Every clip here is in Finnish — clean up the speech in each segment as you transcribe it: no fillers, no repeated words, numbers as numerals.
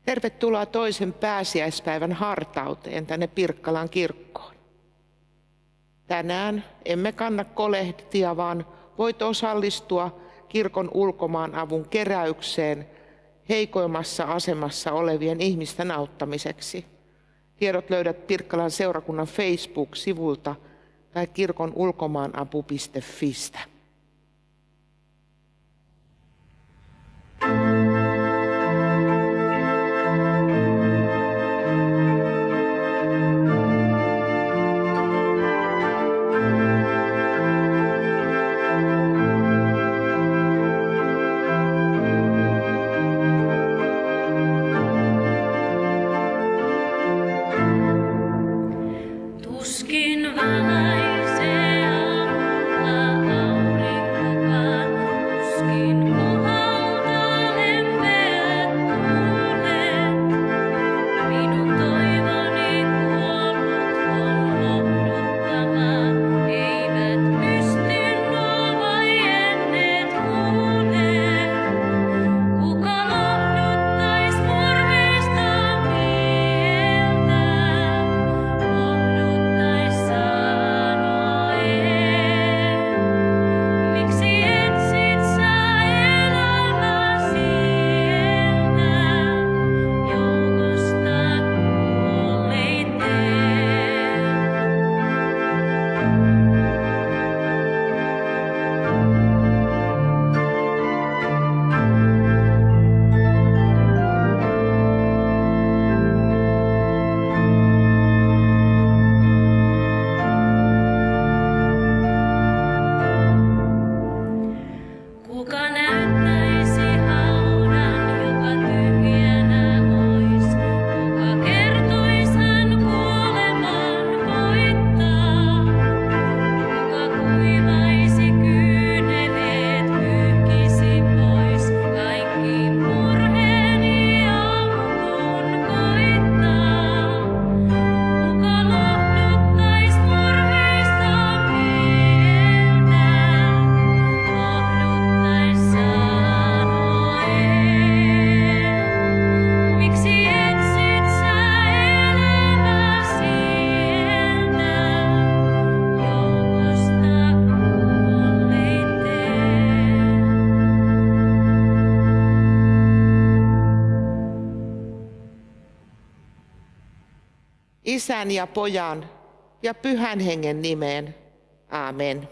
Tervetuloa toisen pääsiäispäivän hartauteen tänne Pirkkalan kirkkoon. Tänään emme kanna kolehtia, vaan voit osallistua kirkon ulkomaanavun keräykseen heikoimmassa asemassa olevien ihmisten auttamiseksi. Tiedot löydät Pirkkalan seurakunnan Facebook-sivulta tai kirkon ulkomaanapu.fistä. Isän ja Pojan ja Pyhän Hengen nimeen. Aamen.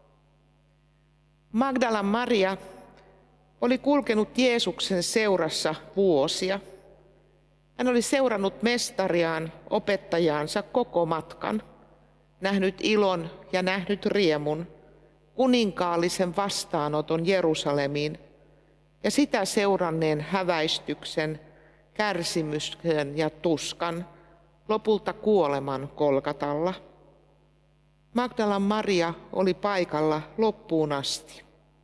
Magdalan Maria oli kulkenut Jeesuksen seurassa vuosia. Hän oli seurannut mestariaan, opettajaansa koko matkan, nähnyt ilon ja nähnyt riemun, kuninkaallisen vastaanoton Jerusalemiin ja sitä seuranneen häväistyksen, kärsimyksen ja tuskan, lopulta kuoleman Golgatalla. Magdalan Maria oli paikalla loppuun asti.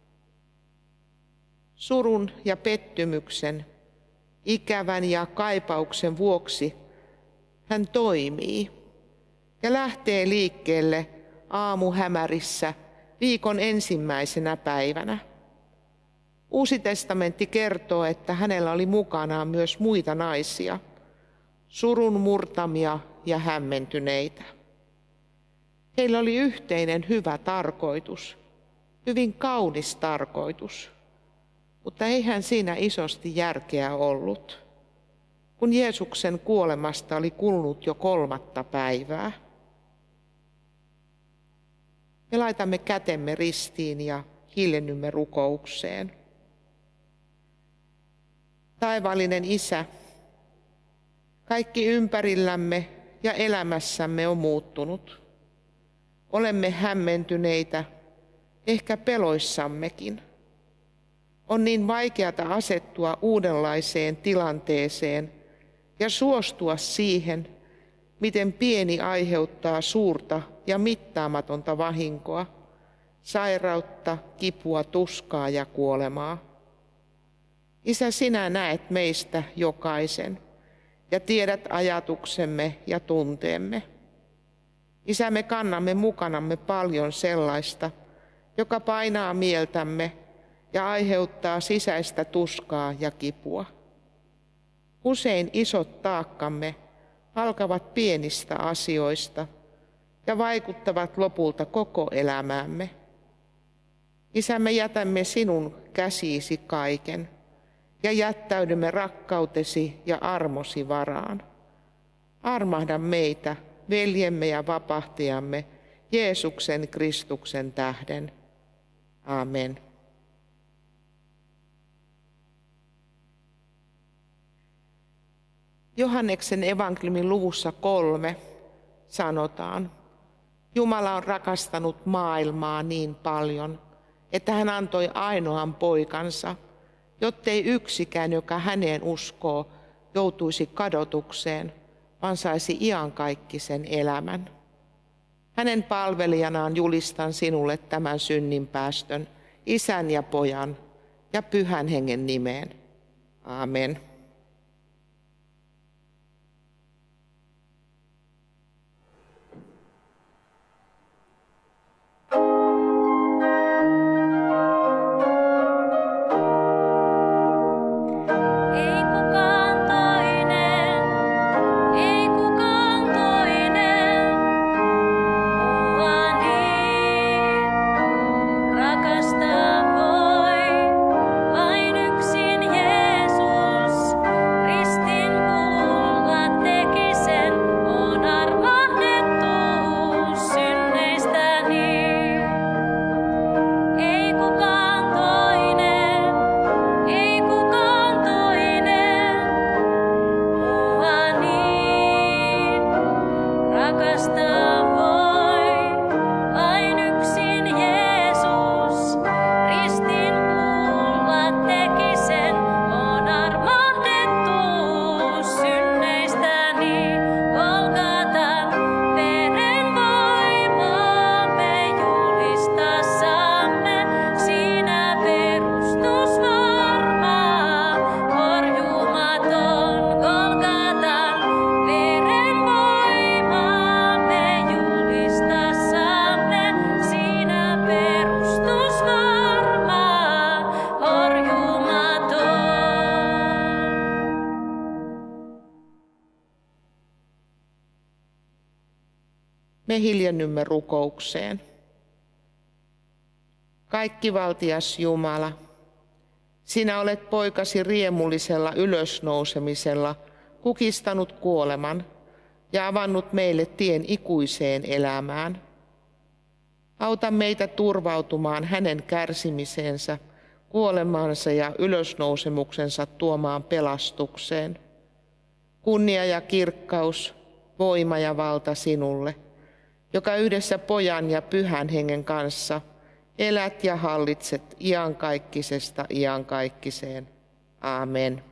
Surun ja pettymyksen, ikävän ja kaipauksen vuoksi hän toimii ja lähtee liikkeelle aamuhämärissä viikon ensimmäisenä päivänä. Uusi testamentti kertoo, että hänellä oli mukanaan myös muita naisia, surun murtamia ja hämmentyneitä. Heillä oli yhteinen hyvä tarkoitus, hyvin kaunis tarkoitus, mutta eihän siinä isosti järkeä ollut, kun Jeesuksen kuolemasta oli kulunut jo 3. päivää. Me laitamme kätemme ristiin ja hiljennymme rukoukseen. Taivaallinen Isä, kaikki ympärillämme ja elämässämme on muuttunut. Olemme hämmentyneitä, ehkä peloissammekin. On niin vaikeata asettua uudenlaiseen tilanteeseen ja suostua siihen, miten pieni aiheuttaa suurta ja mittaamatonta vahinkoa, sairautta, kipua, tuskaa ja kuolemaa. Isä, sinä näet meistä jokaisen ja tiedät ajatuksemme ja tunteemme. Isä, me kannamme mukanamme paljon sellaista, joka painaa mieltämme ja aiheuttaa sisäistä tuskaa ja kipua. Usein isot taakkamme alkavat pienistä asioista ja vaikuttavat lopulta koko elämäämme. Isä, me jätämme sinun käsiisi kaiken ja jättäydymme rakkautesi ja armosi varaan. Armahda meitä, veljemme ja vapahtajamme, Jeesuksen Kristuksen tähden. Amen. Johanneksen evankeliumin luvussa 3 sanotaan, Jumala on rakastanut maailmaa niin paljon, että hän antoi ainoan poikansa, jottei yksikään, joka häneen uskoo, joutuisi kadotukseen, vaan saisi iankaikkisen elämän. Hänen palvelijanaan julistan sinulle tämän synninpäästön, Isän ja Pojan ja Pyhän Hengen nimeen. Amen. Me hiljennymme rukoukseen. Kaikkivaltias Jumala, sinä olet poikasi riemullisella ylösnousemisella kukistanut kuoleman ja avannut meille tien ikuiseen elämään. Auta meitä turvautumaan hänen kärsimiseensä, kuolemaansa ja ylösnousemuksensa tuomaan pelastukseen. Kunnia ja kirkkaus, voima ja valta sinulle, joka yhdessä Pojan ja Pyhän Hengen kanssa elät ja hallitset iankaikkisesta iankaikkiseen. Amen.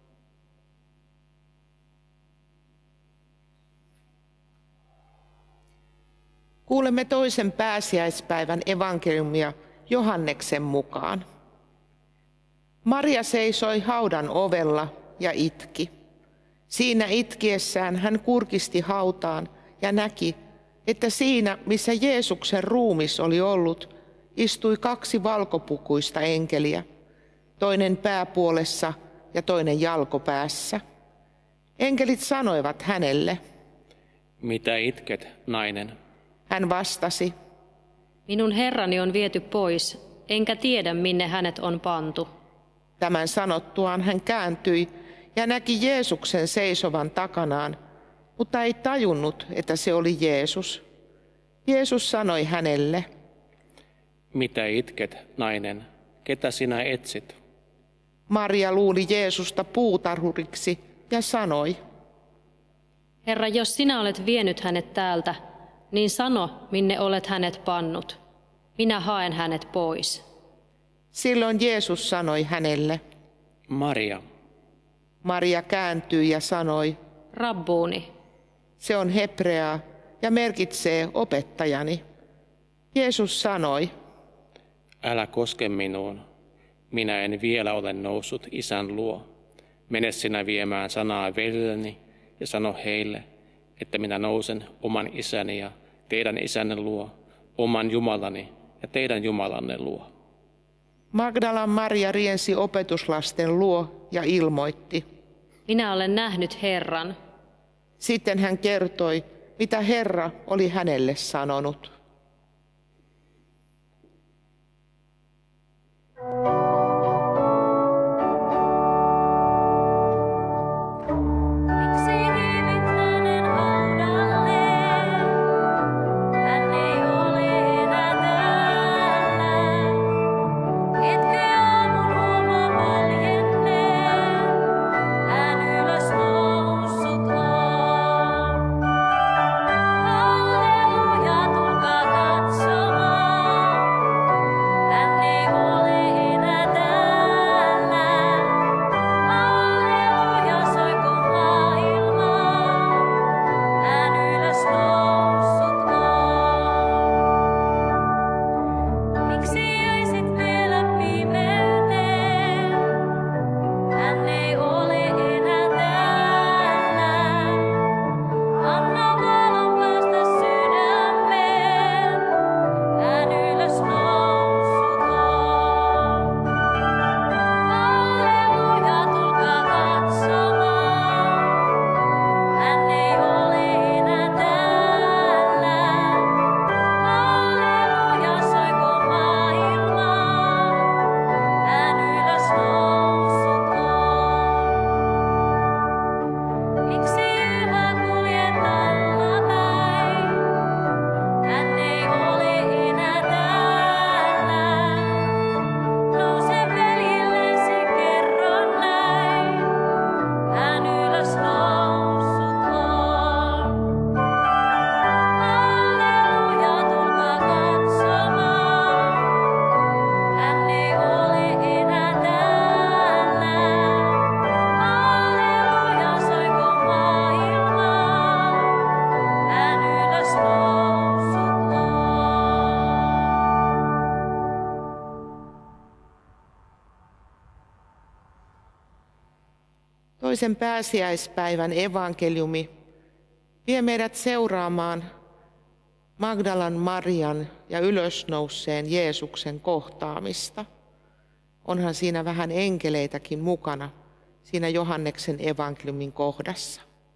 Kuulemme toisen pääsiäispäivän evankeliumia Johanneksen mukaan. Maria seisoi haudan ovella ja itki. Siinä itkiessään hän kurkisti hautaan ja näki, että siinä, missä Jeesuksen ruumis oli ollut, istui 2 valkopukuista enkeliä, toinen pääpuolessa ja toinen jalkopäässä. Enkelit sanoivat hänelle, mitä itket, nainen? Hän vastasi, minun herrani on viety pois, enkä tiedä, minne hänet on pantu. Tämän sanottuaan hän kääntyi ja näki Jeesuksen seisovan takanaan, mutta ei tajunnut, että se oli Jeesus. Jeesus sanoi hänelle, mitä itket, nainen? Ketä sinä etsit? Maria luuli Jeesusta puutarhuriksi ja sanoi, Herra, jos sinä olet vienyt hänet täältä, niin sano, minne olet hänet pannut. Minä haen hänet pois. Silloin Jeesus sanoi hänelle, Maria. Maria kääntyi ja sanoi, Rabbuuni. Se on hebreaa ja merkitsee opettajani. Jeesus sanoi, älä koske minuun. Minä en vielä ole noussut Isän luo. Mene sinä viemään sanaa veljelleni ja sano heille, että minä nousen oman isäni ja teidän isänne luo, oman Jumalani ja teidän Jumalanne luo. Magdalan Maria riensi opetuslasten luo ja ilmoitti, minä olen nähnyt Herran. Sitten hän kertoi, mitä Herra oli hänelle sanonut. Toisen pääsiäispäivän evankeliumi vie meidät seuraamaan Magdalan Marian ja ylösnouseen Jeesuksen kohtaamista. Onhan siinä vähän enkeleitäkin mukana siinä Johanneksen evankeliumin kohdassa.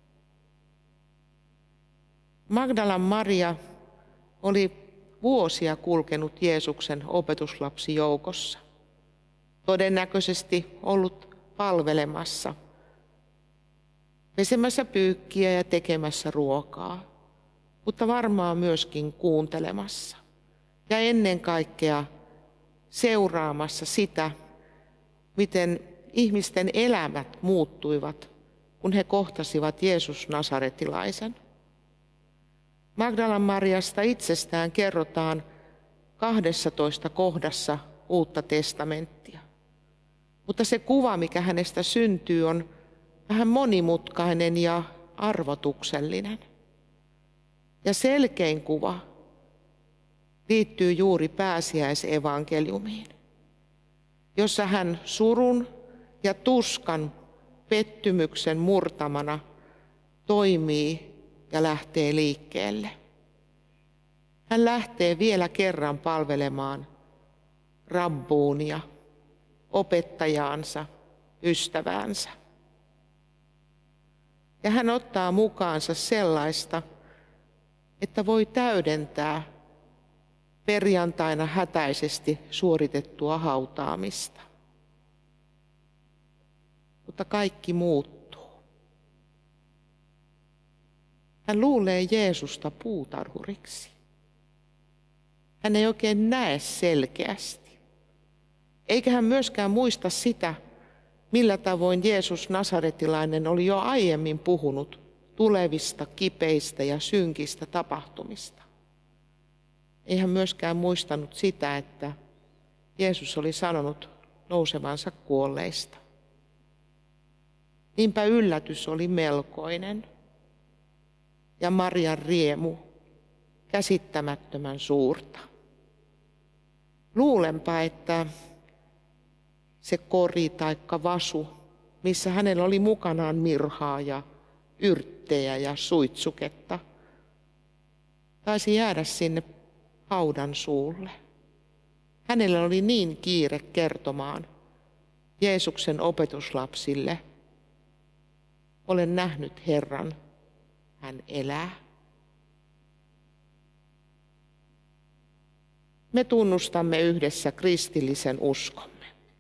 Magdalan Maria oli vuosia kulkenut Jeesuksen opetuslapsijoukossa. Todennäköisesti ollut palvelemassa, pesemässä pyykkiä ja tekemässä ruokaa, mutta varmaan myöskin kuuntelemassa ja ennen kaikkea seuraamassa sitä, miten ihmisten elämät muuttuivat, kun he kohtasivat Jeesus Nasaretilaisen. Magdalan Mariasta itsestään kerrotaan 12 kohdassa Uutta testamenttia, mutta se kuva, mikä hänestä syntyy, on vähän monimutkainen ja arvotuksellinen. Ja selkein kuva liittyy juuri pääsiäisevankeliumiin, jossa hän surun ja tuskan pettymyksen murtamana toimii ja lähtee liikkeelle. Hän lähtee vielä kerran palvelemaan rabbuunia, opettajaansa, ystäväänsä. Ja hän ottaa mukaansa sellaista, että voi täydentää perjantaina hätäisesti suoritettua hautaamista. Mutta kaikki muuttuu. Hän luulee Jeesusta puutarhuriksi. Hän ei oikein näe selkeästi. Eikä hän myöskään muista sitä, millä tavoin Jeesus Nasaretilainen oli jo aiemmin puhunut tulevista kipeistä ja synkistä tapahtumista. Ei hän myöskään muistanut sitä, että Jeesus oli sanonut nousevansa kuolleista. Niinpä yllätys oli melkoinen ja Marian riemu käsittämättömän suurta. Luulenpa, että se kori taikka vasu, missä hänellä oli mukanaan mirhaa ja yrttejä ja suitsuketta, taisi jäädä sinne haudan suulle. Hänellä oli niin kiire kertomaan Jeesuksen opetuslapsille, olen nähnyt Herran, hän elää. Me tunnustamme yhdessä kristillisen uskomme.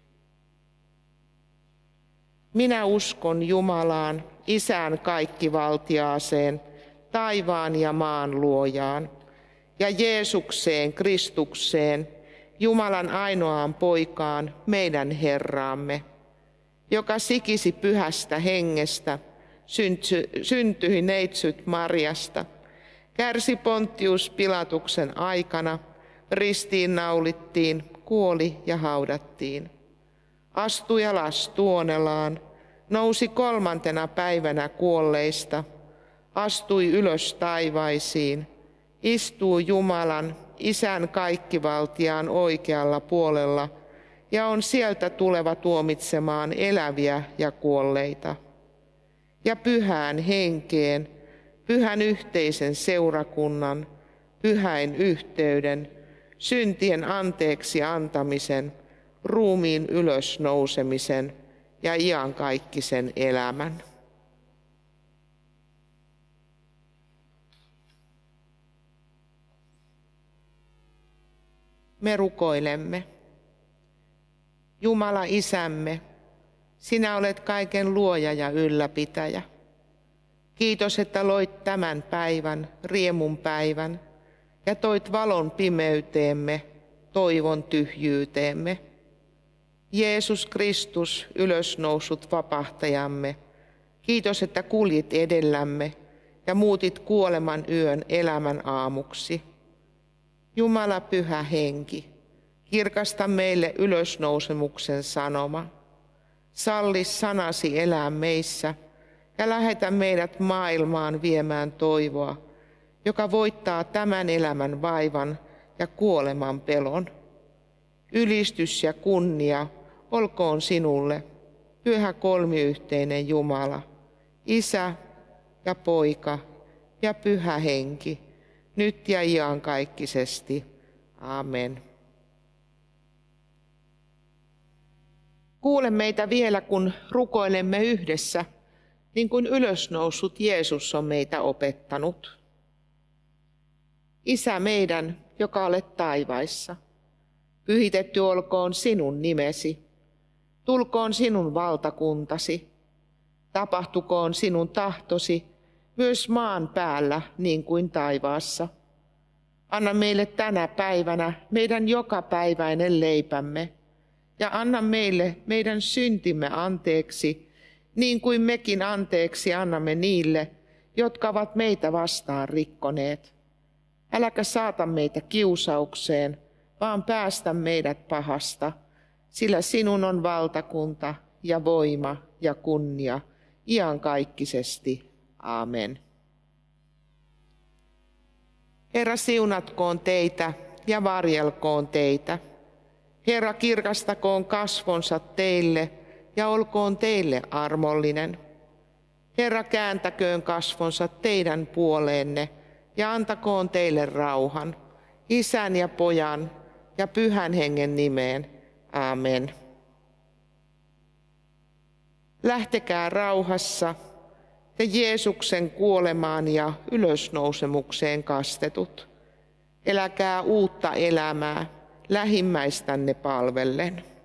Minä uskon Jumalaan, Isään kaikkivaltiaaseen, taivaan ja maan luojaan, ja Jeesukseen, Kristukseen, Jumalan ainoaan poikaan, meidän Herraamme, joka sikisi pyhästä hengestä, syntyi neitsyt Marjasta, kärsi Pontius Pilatuksen aikana, ristiinnaulittiin, kuoli ja haudattiin. Astui alas tuonelaan, nousi 3. päivänä kuolleista, astui ylös taivaisiin, istuu Jumalan, Isän kaikkivaltiaan oikealla puolella ja on sieltä tuleva tuomitsemaan eläviä ja kuolleita. Ja pyhään henkeen, pyhän yhteisen seurakunnan, pyhäin yhteyden, syntien anteeksi antamisen, ruumiin ylösnousemisen ja iankaikkisen elämän. Me rukoilemme. Jumala Isämme, sinä olet kaiken luoja ja ylläpitäjä. Kiitos, että loit tämän päivän, riemun päivän, ja toit valon pimeyteemme, toivon tyhjyyteemme. Jeesus Kristus, ylösnousut vapahtajamme, kiitos, että kuljit edellämme ja muutit kuoleman yön elämän aamuksi. Jumala Pyhä Henki, kirkasta meille ylösnousemuksen sanoma. Salli sanasi elää meissä ja lähetä meidät maailmaan viemään toivoa, joka voittaa tämän elämän vaivan ja kuoleman pelon. Ylistys ja kunnia olkoon sinulle, Pyhä kolmiyhteinen Jumala, Isä ja Poika ja Pyhä Henki, nyt ja iankaikkisesti. Amen. Kuule meitä vielä, kun rukoilemme yhdessä, niin kuin ylösnoussut Jeesus on meitä opettanut. Isä meidän, joka olet taivaissa, pyhitetty olkoon sinun nimesi, tulkoon sinun valtakuntasi, tapahtukoon sinun tahtosi myös maan päällä niin kuin taivaassa. Anna meille tänä päivänä meidän jokapäiväinen leipämme ja anna meille meidän syntimme anteeksi, niin kuin mekin anteeksi annamme niille, jotka ovat meitä vastaan rikkoneet. Äläkä saata meitä kiusaukseen, vaan päästä meidät pahasta, sillä sinun on valtakunta ja voima ja kunnia iankaikkisesti. Amen. Herra, siunatkoon teitä ja varjelkoon teitä. Herra, kirkastakoon kasvonsa teille ja olkoon teille armollinen. Herra, kääntäköön kasvonsa teidän puoleenne ja antakoon teille rauhan, Isän ja Pojan ja Pyhän Hengen nimeen. Amen. Lähtekää rauhassa, te Jeesuksen kuolemaan ja ylösnousemukseen kastetut. Eläkää uutta elämää lähimmäistänne palvellen.